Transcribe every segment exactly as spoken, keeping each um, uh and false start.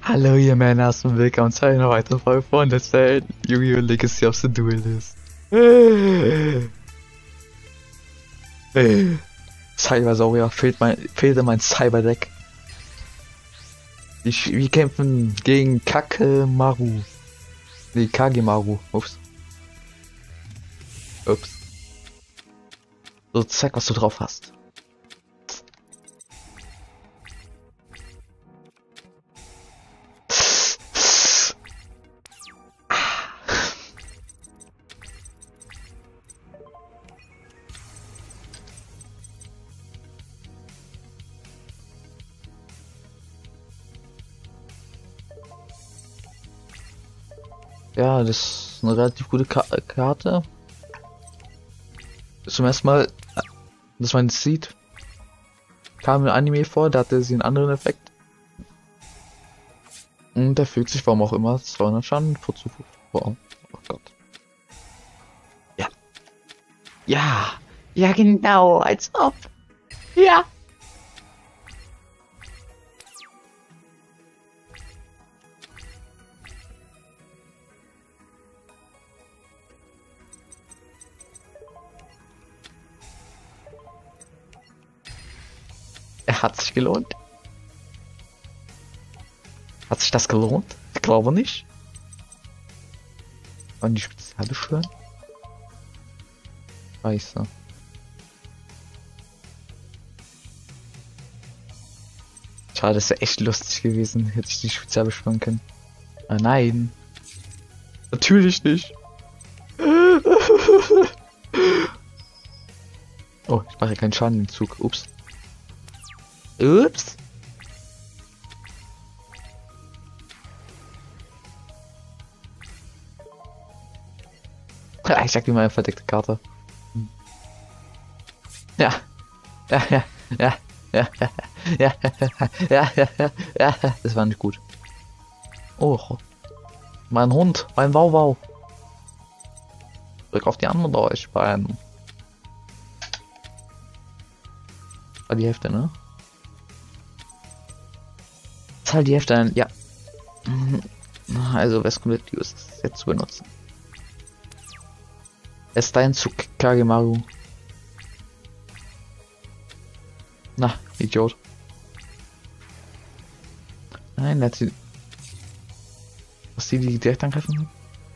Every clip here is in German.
Hallo ihr Männer und willkommen zu einer weiteren Folge von Let's Play Yu-Gi-Oh! Legacy of the Duelist. Cybersaurier, fehlt mein, fehlte mein Cyberdeck. Ich, wir kämpfen gegen Kakemaru. Nee, Kagemaru. Ups. Ups. So, zeig, was du drauf hast. Ja, das ist eine relativ gute Ka Karte. Zum ersten Mal, dass man es sieht, kam im Anime vor, da hatte sie einen anderen Effekt. Und der fügt sich, warum auch immer, zweihundert Schaden vor Zufall vor. Oh Gott. Ja. Ja. Ja, genau, als ob. Ja. Er hat sich gelohnt. Hat sich das gelohnt? Ich glaube nicht. Wollen die Speziale schwören? Scheiße. Schade, das wäre echt lustig gewesen, hätte ich die Speziale beschwören können. Ah, nein. Natürlich nicht. Oh, ich mache keinen Schaden im Zug. Ups. Ups. Ich sag dir mal eine verdeckte Karte. Ja. Ja, ja, ja, ja, ja, ja, ja, ja, ja, ja, das war nicht gut. Oh, mein Hund, mein Wauwau. Drück auf die andere Deutschbein. War die Hälfte, ne? Zahl die Hälfte ein, ja. Also, was kommt jetzt jetzt zu benutzen? Es ist dein Zug, Kagemaru. Na, Idiot. Nein, hat sie. Was die, die direkt angreifen?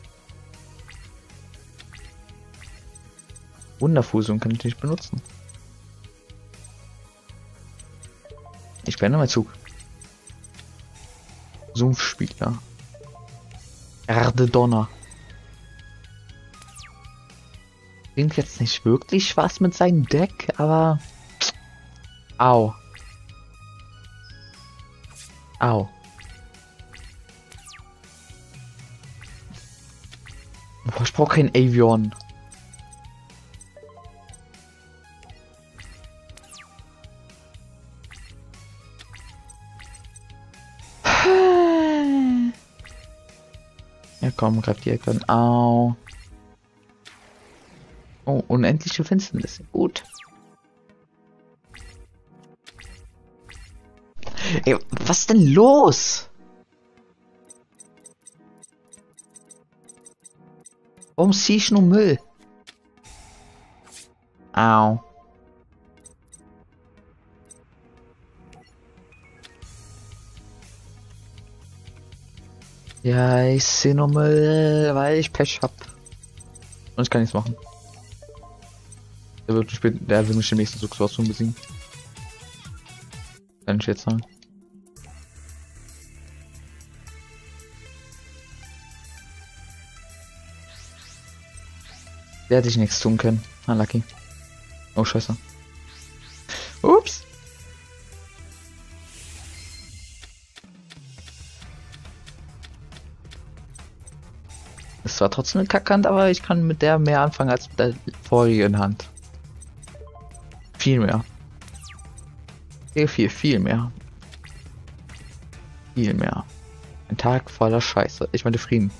Wunderfusion kann ich nicht benutzen. Ich beende meinen Zug. Sumpfspieler. Erdedonner. Bringt jetzt nicht wirklich was mit seinem Deck, aber... Au. Au. Boah, ich brauche kein Avion. Ja komm, greift die Ecke an. Au. Oh, unendliche Finsternis. Gut. Ey, was ist denn los? Warum zieh ich nur Müll? Au. Ja, ich sehe nur Müll, weil ich Pech hab. Und ich kann nichts machen. Der wird, spät, der will mich im nächsten Zug sowas besiegen. Kann ich jetzt sagen. Der hätte ich nichts tun können. Ah, lucky. Oh, scheiße. Ups. Es war trotzdem eine Kackhand, aber ich kann mit der mehr anfangen als mit der vorigen Hand. Viel mehr. Viel, viel, viel mehr. Viel mehr. Ein Tag voller Scheiße. Ich meine Frieden.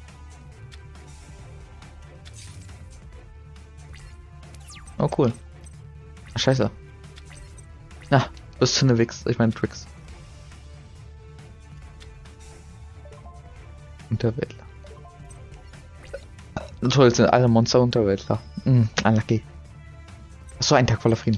Oh cool. Scheiße. Na, bis zu ne Wix. Ich meine Tricks. Unterweltler. Toll, sind alle Monster Unterweltler. Mm, unlucky. So ein Tag voller Frieden.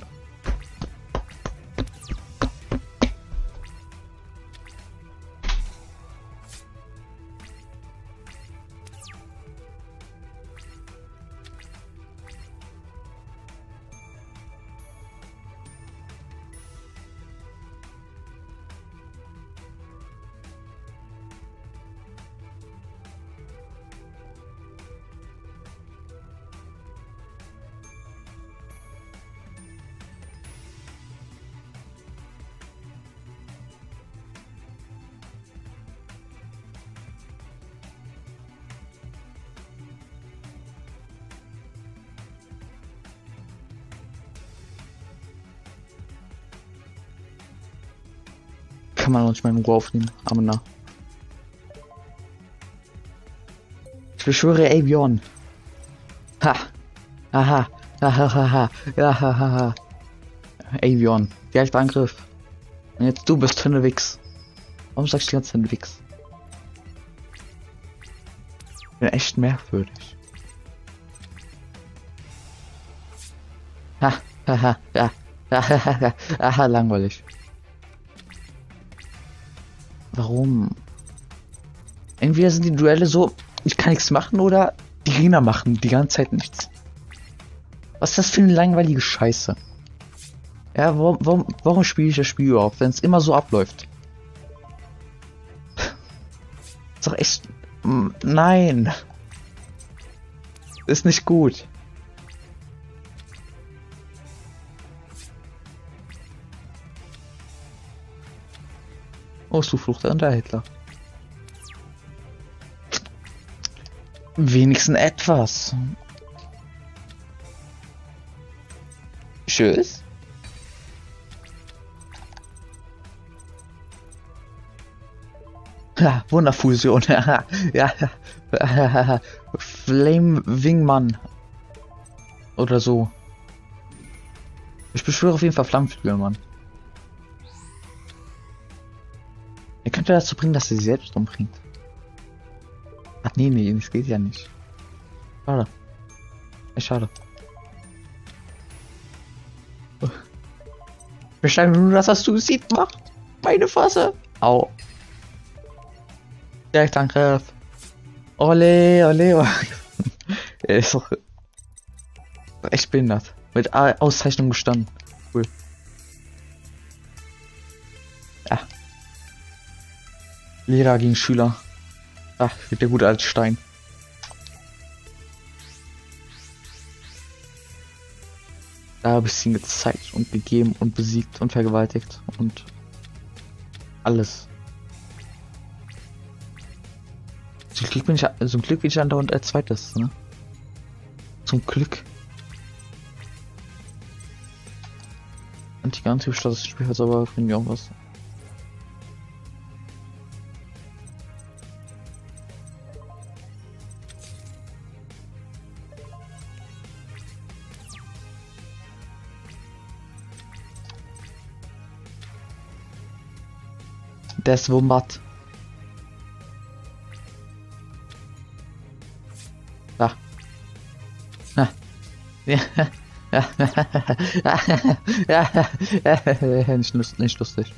Kann man auch nicht mal in Ruhe aufnehmen. Amena. Ich beschwöre Avion. Ha. Aha. Hahaha. Ja, hahaha. Avion. Direkt Angriff. Und jetzt du bist Hünnewix. Warum sagst du die ganze Zeit Hünnewix? Ich bin echt merkwürdig. Ha. Haha. Ja. Hahaha. Aha, langweilig. Warum? Entweder sind die Duelle so, ich kann nichts machen, oder die Gegner machen die ganze Zeit nichts. Was ist das für eine langweilige Scheiße? Ja, warum, warum, warum spiele ich das Spiel überhaupt, wenn es immer so abläuft? Ist doch echt... Nein! Ist nicht gut. Oh, Zuflucht an der Hitler. Wenigstens etwas. Tschüss. Ja, Wunderfusion. Ja, ja. Flame Wingman. Oder so. Ich beschwöre auf jeden Fall Flammenflügel, Mann. Er könnte dazu bringen, dass er sich selbst umbringt. Ach nee, nee, das geht ja nicht. Schade. Echt schade. Beschreibe nur, dass das Suizid macht. Meine Fresse. Au. Direkt Angriff. Ole, ole, ole. Er ist doch echt behindert. Mit Auszeichnung gestanden. Cool. Ja. Lehrer gegen Schüler. Ach, der gute alte Stein. Da habe ich es ihm gezeigt und gegeben und besiegt und vergewaltigt und alles. Zum Glück bin ich, zum Glück bin ich andauernd als zweites, ne? Zum Glück. Und die ganze Stadt des Spiels, aber bringt mir auch was. Das Wombat. Da. Ha. Ja. Ja. Nicht lustig, nicht lustig.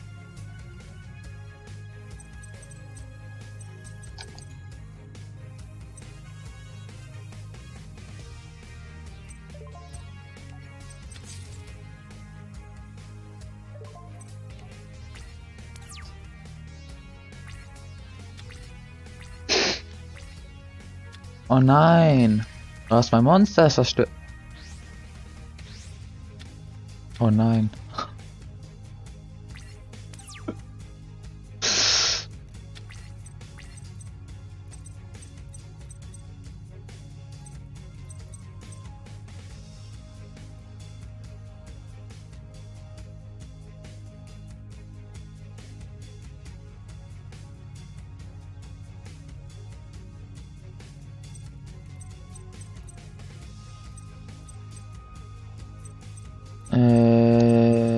Oh nein. Du hast mein Monster zerstört. Oh nein. Äh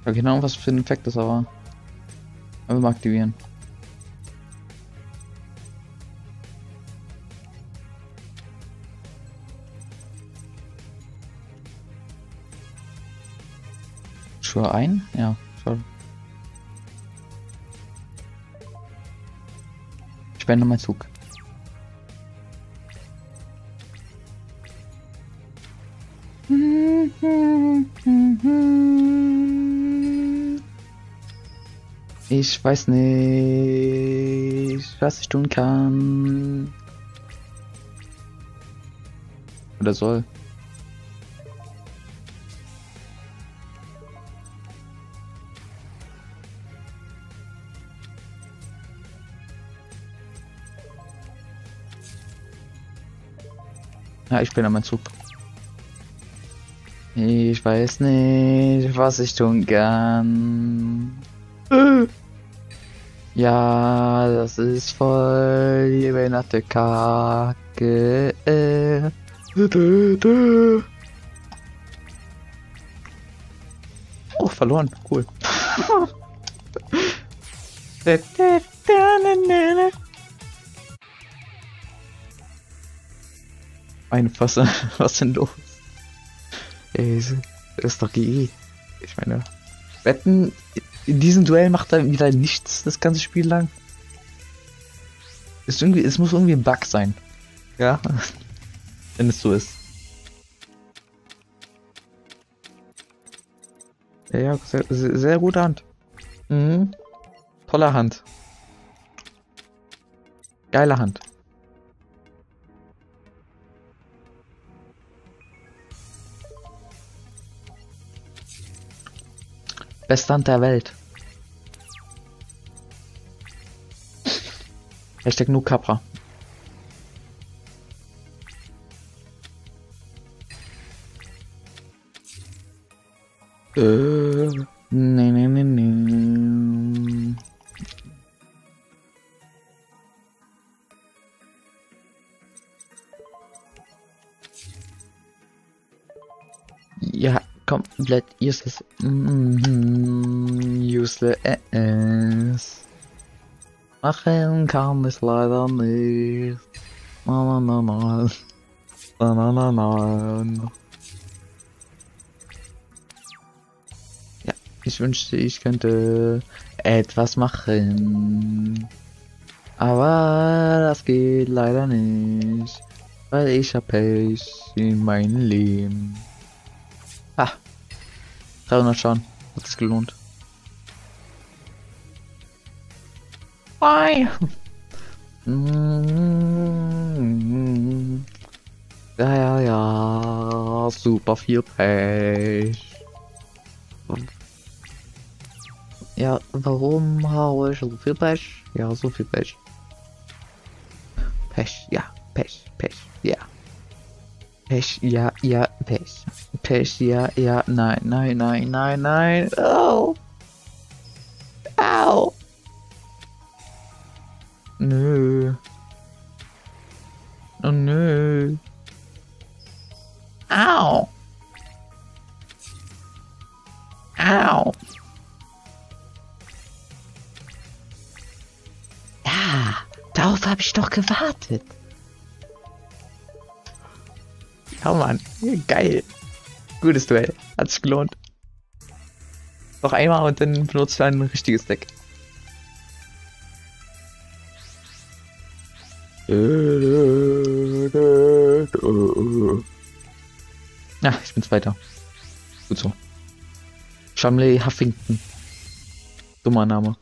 Ja, keine Ahnung, was für ein Effekt das aber. Aber mal aktivieren. Schwör ein? Ja, schwör. Ich beende meinen Zug. Ich weiß nicht, was ich tun kann. Oder soll. Ja, ich bin an meinem Zug. Ich weiß nicht, was ich tun kann. Ja, das ist voll die behinderte Kacke. Oh, verloren. Cool. Ein was, was denn los? Ey, das ist doch G E. Ich meine, Wetten, in diesem Duell macht er wieder nichts das ganze Spiel lang. Ist irgendwie, es muss irgendwie ein Bug sein. Ja, wenn es so ist. Ja, ja, sehr, sehr, sehr gute Hand. Mhm. Tolle Hand. Geile Hand. Beste Hand der Welt. Hashtag nur Capra. Äh, nee, nee, nee, nee. Ja, komplett useless. Mm, useless. Machen kann es leider nicht. Na, na, na, na. Na, na, na, na. Ja, ich wünschte, ich könnte etwas machen. Aber das geht leider nicht. Weil ich hab Pech in meinem Leben. Ah, dreihundert Schaden. Hat es gelohnt. Bye. Mm, ja, ja, ja. Super viel Pech. Ja, warum habe ich so viel Pech? Ja, so viel Pech. Pech, ja, Pech, Pech, ja. Pech, ja, ja, Pech. Pech, ja, ja, nein, nein, nein, nein, nein. Oh. Au. Nö. Oh nö. Au. Au. Ja, darauf habe ich doch gewartet. Ja, Mann. Geil. Gutes Duell. Hat sich gelohnt. Noch einmal und dann benutzt du ein richtiges Deck. Ja, ich bin Zweiter. Gut so. Shamley Huffington. Dummer Name.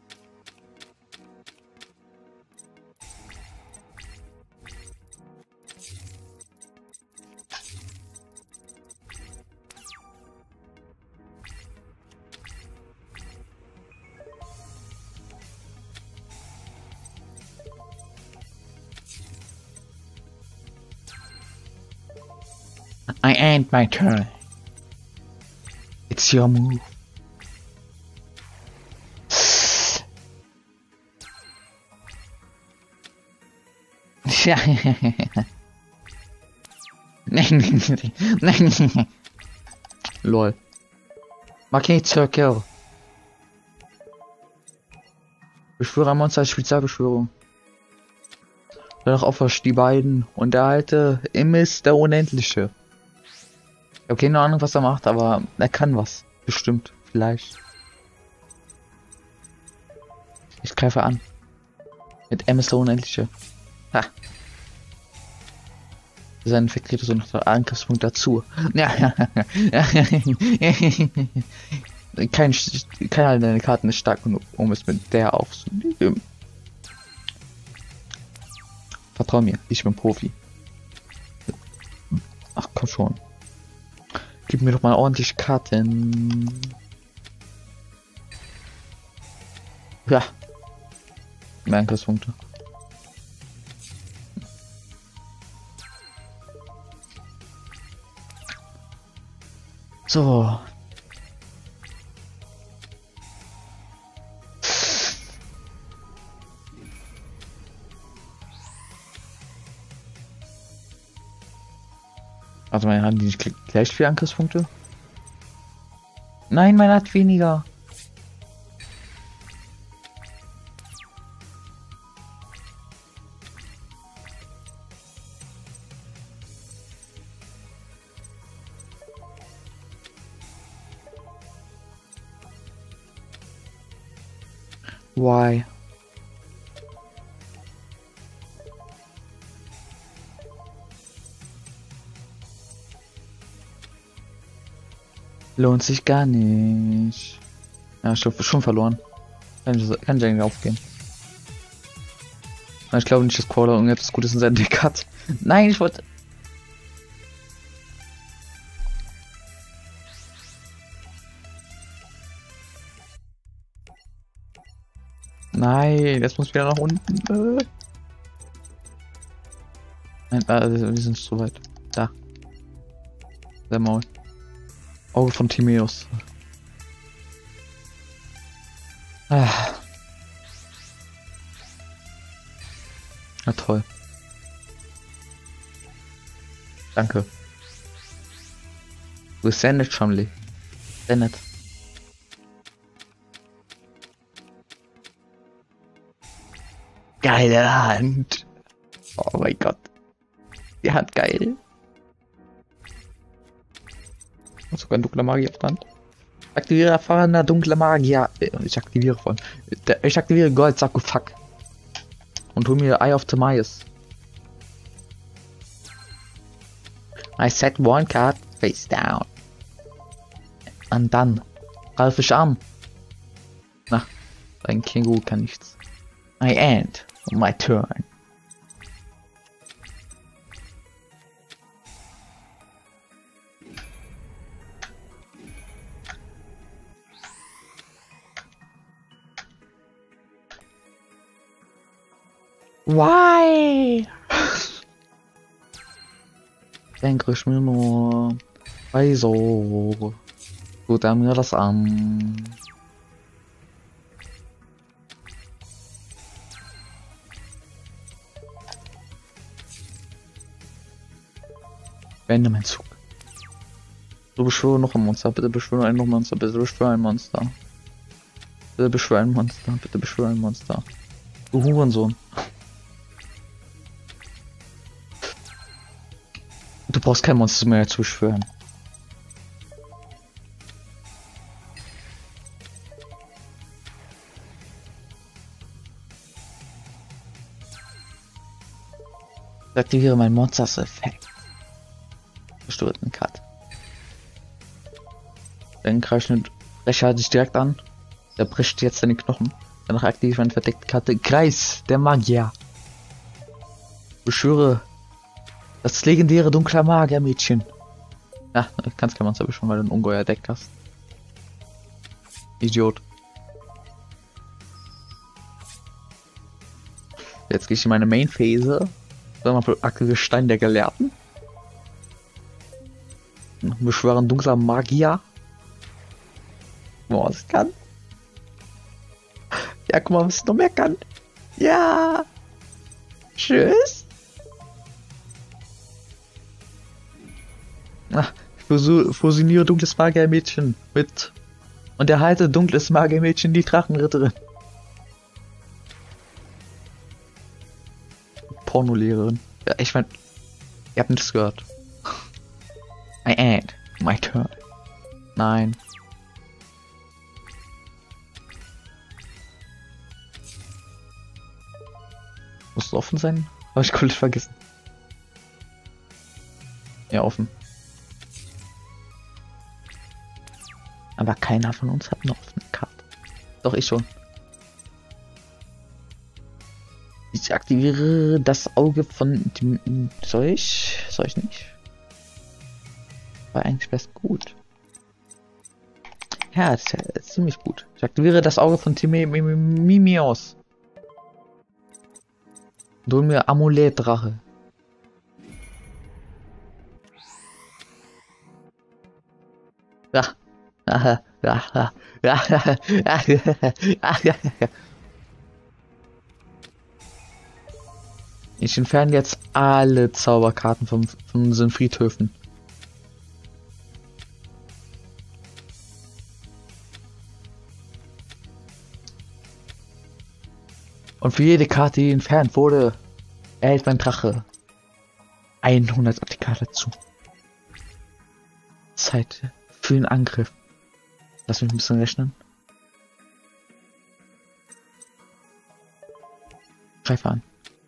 I end my turn. It's your move. Ja. Nein, nein, nein. Lol. Magnetcircle. Beschwöre ein Monster als Spezialbeschwörung. Danach opferst die beiden und der alte Immis der Unendliche. Ich habe keine Ahnung, was er macht, aber er kann was. Bestimmt. Vielleicht. Ich greife an. Mit Immis der Unendliche. Ha. Sein Effekt kriegt so noch der Angriffspunkt dazu. Ja, Kein, keiner deiner Karten ist stark genug, um es mit der aufzunehmen. Vertrau mir, ich bin Profi. Ach komm schon. Gib mir doch mal ordentlich Karten. Ja. Mehr Angriffspunkte. So. Also meine haben die nicht gleich viele Angriffspunkte? Nein, meine hat weniger. Why? Lohnt sich gar nicht. Ja, ich glaube, schon verloren. Kann ich, kann ich eigentlich aufgehen. Ich glaube nicht, dass Crawler irgendetwas Gutes in seinem Deck hat. Nein, ich wollte... Nein, jetzt muss ich wieder nach unten. Nein, also, wir sind zu weit. Da. Der Maul. Auge von Timaeus. Ah. Na toll. Danke. Du bist sehr nett, Schamli. Sehr nett. Geile Hand. Oh mein Gott. Die Hand geil. Und sogar ein dunkler Magier auf der Hand. Aktiviere erfahrener dunkler Magier. Ich aktiviere von. Ich aktiviere Gold Sarkophag. Und hol mir Eye of Timaeus. I set one card face down. Und dann greife ich an. Na, ein Känguru kann nichts. I end my turn. Why? Denke ich mir nur. Wieso? Tut er mir das an? Beende mein Zug. Du beschwöre noch ein Monster, bitte beschwöre ein noch Monster, bitte beschwöre ein Monster. Bitte beschwöre ein Monster, bitte beschwöre ein Monster. Du Hurensohn. Du brauchst kein Monster mehr zu beschwören. Ich aktiviere mein Monsters Effekt. Verstörten Cut. Dann greife ich Brecher dich direkt an. Der bricht jetzt seine Knochen. Danach aktiviere ich meine verdeckte Karte. Kreis der Magier. Beschwöre das legendäre dunkle Magier-Mädchen. Ja, du kannst kein Monster beschwören, weil du ein Ungeheuer Deck hast. Idiot. Jetzt gehe ich in meine Main-Phase. Dann mal aktiviere Stein der Gelehrten. Beschwören dunkler Magier. Boah, was ich kann. Ja, guck mal, was ich noch mehr kann. Ja. Tschüss. Ach, ich fusioniere dunkles Magier-Mädchen mit Und erhalte dunkles Magiermädchen, die Drachenritterin. Pornolehrerin. Ja, ich mein, ihr habt nichts gehört. I ain't my turn. Nein. Muss offen sein? Habe ich komplett vergessen. Ja, offen. Aber keiner von uns hat eine offene Karte. Doch, ich schon. Ich aktiviere das Auge von dem... Soll ich? Soll ich nicht? War eigentlich best gut. Ja, das ist ja ziemlich gut. Ich aktiviere das Auge von Timimios. Und hol mir Amulett-Drache. Ja. Ich entferne jetzt alle Zauberkarten von, von unseren Friedhöfen. Und für jede Karte, die entfernt wurde, erhält mein Drache hundert auf die Karte zu. Zeit für den Angriff. Lass mich ein bisschen rechnen. Greife an.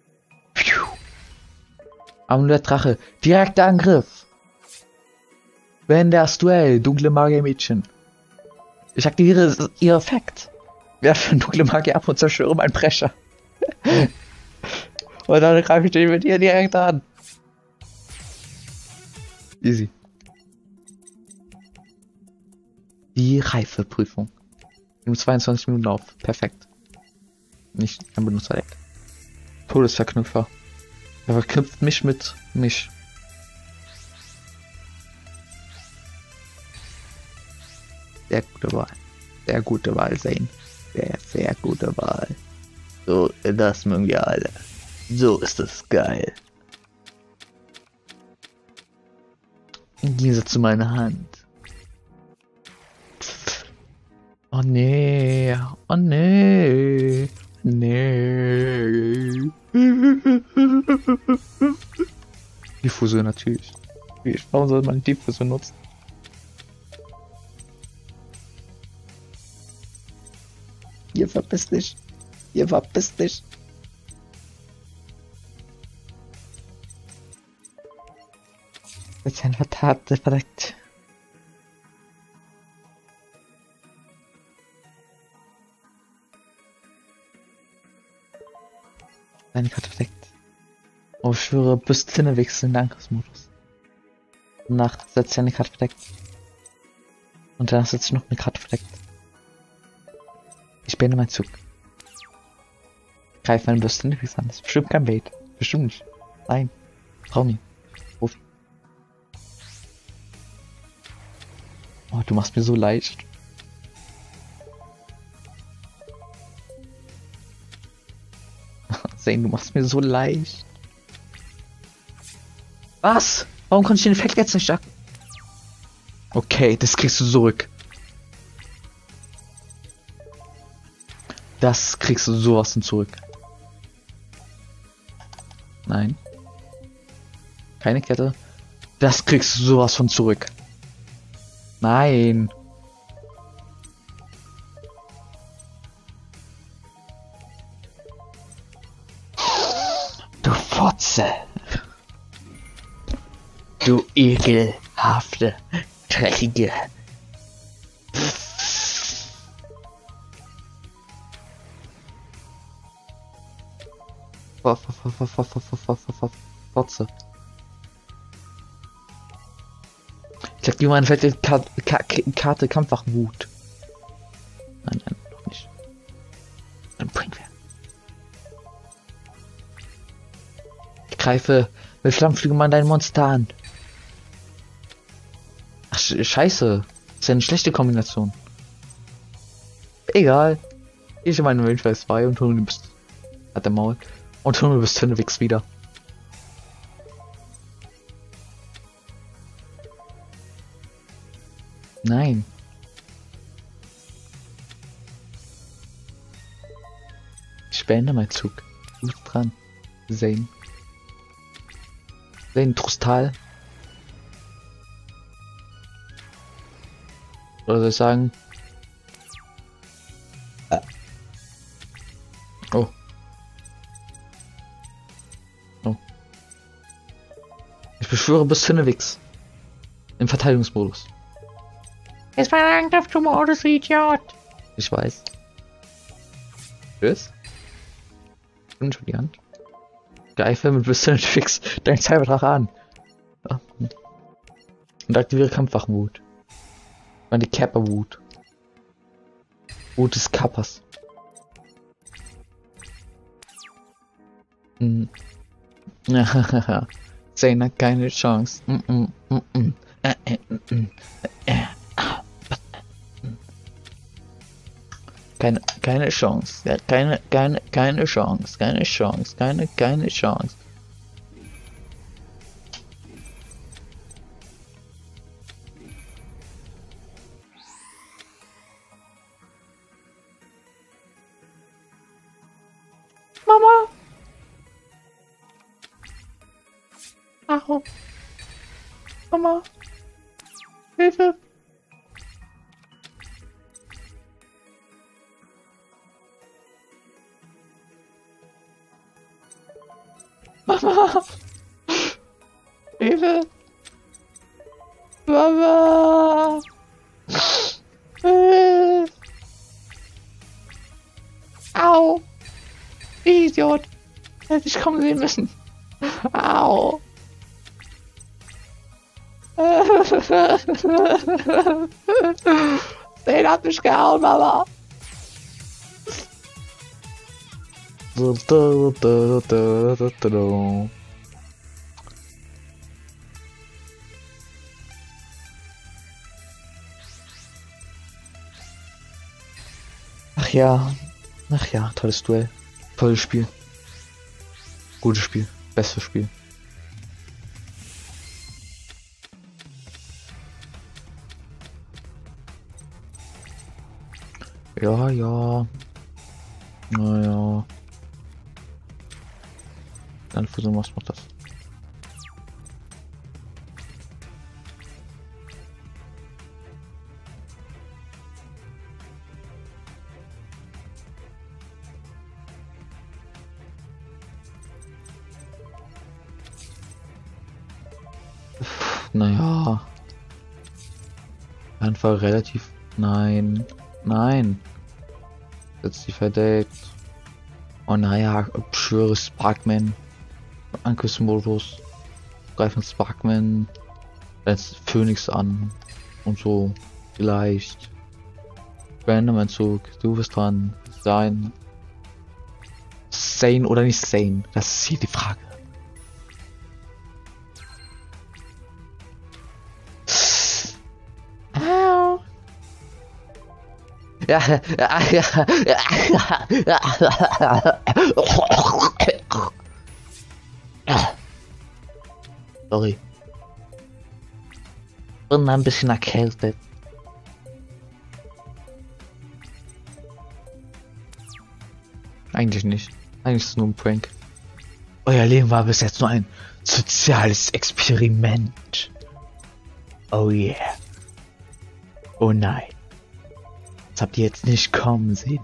Amulett Drache. Direkter Angriff. Beende das Duell. Dunkle Magier-Mädchen. Ich aktiviere ihr Effekt. Werfe dunkle Magier ab und zerstöre meinen Brecher. Und dann greife ich den mit ihr direkt an. Easy. Die Reifeprüfung. Nimm zweiundzwanzig Minuten auf. Perfekt. Nicht ein Benutzerdeck. Todesverknüpfer. Er verknüpft mich mit mich. Sehr gute Wahl. Sehr gute Wahl, Zane. Sehr, sehr gute Wahl. So, das mögen wir alle. So ist es geil. Im Gegensatz zu meiner Hand. Oh nee, oh nee, nee. Diffusion natürlich. Warum soll man Diffusion nutzen? Ihr verpisst dich. Ihr verpisst dich. Das ist ein Vertat, verdeckt. Eine Karte verdeckt. Oh, ich schwöre, bis Zinne wechseln in den Angriffsmodus. Danach setzt ich eine Karte verdeckt. Und danach setze ich noch eine Karte verdeckt. Ich beende meinen Zug. Greife meine Bürste nichts an. Das ist bestimmt kein Bait. Bestimmt nicht. Nein. Trau mir. Profi. Oh, du machst mir so leicht. Zane, du machst mir so leicht. Was? Warum konnte ich den Effekt jetzt nicht sagen? Okay, das kriegst du zurück. Das kriegst du sowas von zurück. Nein. Keine Kette. Das kriegst du sowas von zurück. Nein. Du Fotze. Du ekelhafte, dreckige. Fotze. Ich sag dir mal eine fette Karte, Karte Kampfwachwut. Nein, nein, noch nicht. Dann bringen wir. Ich greife mit Flammenflügel mal dein Monster an. Ach, scheiße. Das ist ja eine schlechte Kombination. Egal. Ich meine Range ist zwei und du bist. Hat der Maul. Und du bist Twinwix wieder. Nein. Ich beende meinen Zug. Du bist dran. Zane. Zane Trustal. Oder soll ich sagen? Äh. Oh. Oh. Ich beschwöre bis Finnewix. Im Verteidigungsmodus. Es war ein Angriff zum Modus, Idiot. Ich weiß. Tschüss. Und schon die Hand. Greife mit bisschen fix dein Cyberdrach an. Ja. Und aktiviere Kampfwachenwut. Meine Kappa-Wut. Wut des Kappas. Hm. Zane hat keine Chance. Mm -mm, mm -mm. Äh, äh, mm, äh. Keine, keine Chance. Ja, keine, keine, keine Chance. Keine Chance. Keine, keine Chance. Mama. Au. Mama. Hilfe. Mama! Hilfe! Mama! Hilfe! Au! Idiot! Hätte ich kommen sehen müssen! Au! Den hat mich gehauen, Mama! Ach ja, ach ja, tolles Duell, tolles Spiel, gutes Spiel, bestes Spiel. Ja, ja, naja. Dann versuchen wir es noch das. Naja. Einfach relativ. Nein. Nein. Jetzt die verdeckt. Oh naja, schwöre Sparkman. Angriffsmodus. Greifen Sparkman. Jetzt Phoenix an. Und so. Vielleicht. Beende mein Zug. Du bist dran. Sein. Sane oder nicht sane? Das ist hier die Frage. Ja, ja, ja, ja. Sorry. Bin ein bisschen erkältet. Eigentlich nicht. Eigentlich ist es nur ein Prank. Euer Leben war bis jetzt nur ein soziales Experiment. Oh yeah. Oh nein. Das habt ihr jetzt nicht kommen sehen.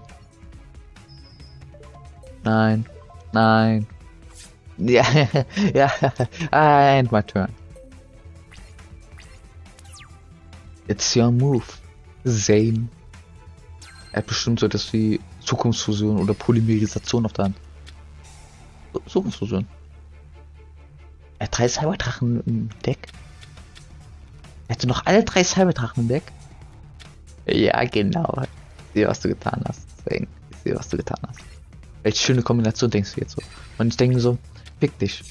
Nein. Nein. Ja, ja. And my turn. It's your move. Zane. Er hat bestimmt so etwas wie Zukunftsfusion oder Polymerisation auf der Hand. Zukunftsfusion. Er hat drei Cyberdrachen im Deck. Er hatte noch alle drei Cyberdrachen im Deck. Ja, genau. Ich sehe, was du getan hast. Ich sehe, was du getan hast. Welche schöne Kombination denkst du jetzt so? Und ich denke mir so, fick dich.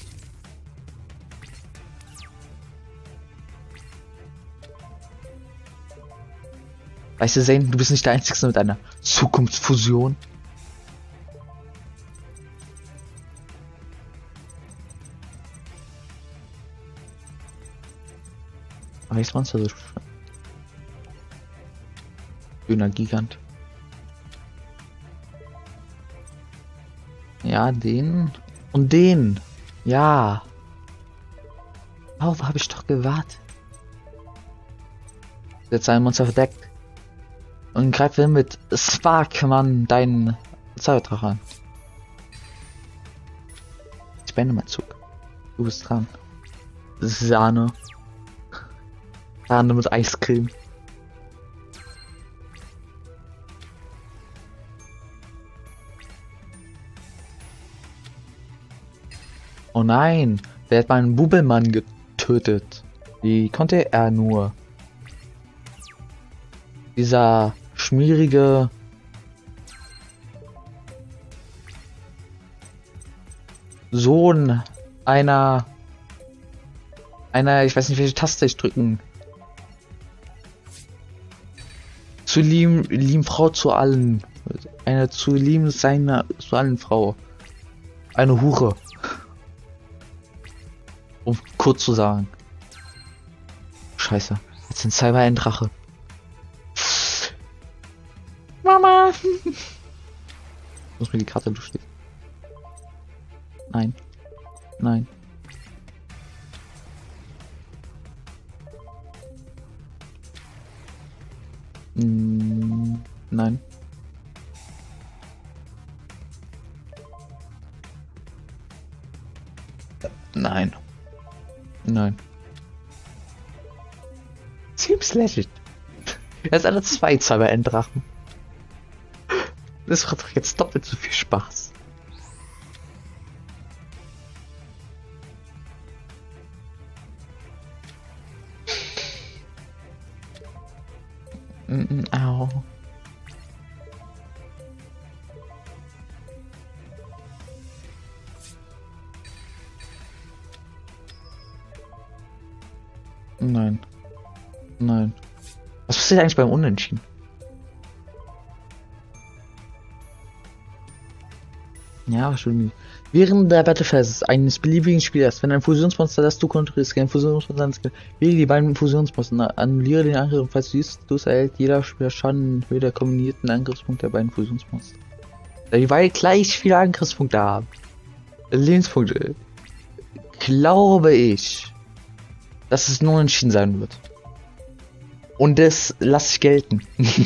Weißt du, Zane, du bist nicht der Einzige mit einer Zukunftsfusion. Aber jetzt Monster so schöner Gigant. Ja, den. Und den. Ja. Darauf habe ich doch gewartet. Jetzt ein Monster verdeckt. Und greife mit Sparkman deinen Zauberdrache an. Ich beende meinen Zug. Du bist dran. Sahne. Sahne mit Eiscreme. Oh nein, wer hat meinen Bubelmann getötet? Wie konnte er nur? Dieser schmierige Sohn einer einer, ich weiß nicht, welche Taste ich drücken. Zu lieben, lieben Frau zu allen. Eine zu lieben seiner zu allen Frau. Eine Hure. Um kurz zu sagen. Scheiße. Jetzt sind Cyber ein Drache. Mama! Muss mir die Karte durchlesen. Nein. Nein. Mm, nein. Nein. Nein. Seems legit. Er ist alle zwei Cyber-Enddrachen. Das macht doch jetzt doppelt so viel Spaß. Mm -mm, au. Nein. Nein. Was passiert eigentlich beim Unentschieden? Ja, schon. Während der Battle Phase eines beliebigen Spielers, wenn ein Fusionsmonster, das du kontrollierst, ein Fusionsmonster, wähle die beiden Fusionsmonster, annulliere den Angriff, falls du siehst, du erhält jeder Spieler Schaden in Höhe der kombinierten Angriffspunkte der beiden Fusionsmonster. Da die beide gleich viele Angriffspunkte haben. Lebenspunkte. Glaube ich, dass es nur entschieden sein wird. Und das lasse ich gelten.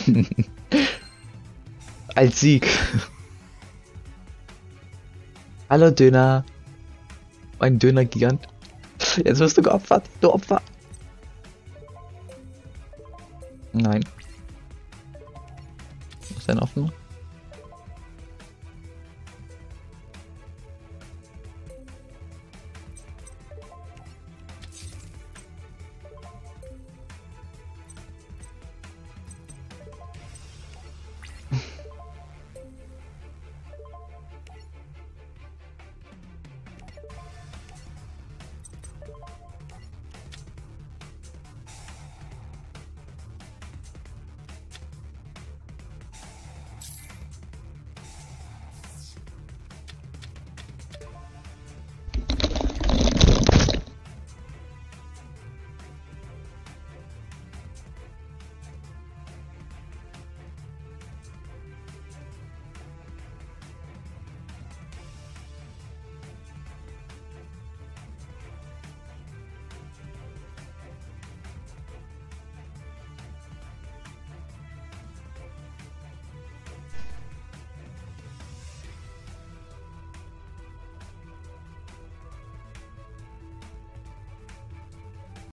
Als Sieg. Hallo Döner. Ein Döner-Gigant. Jetzt wirst du geopfert, du Opfer. Nein. Ist ein offener?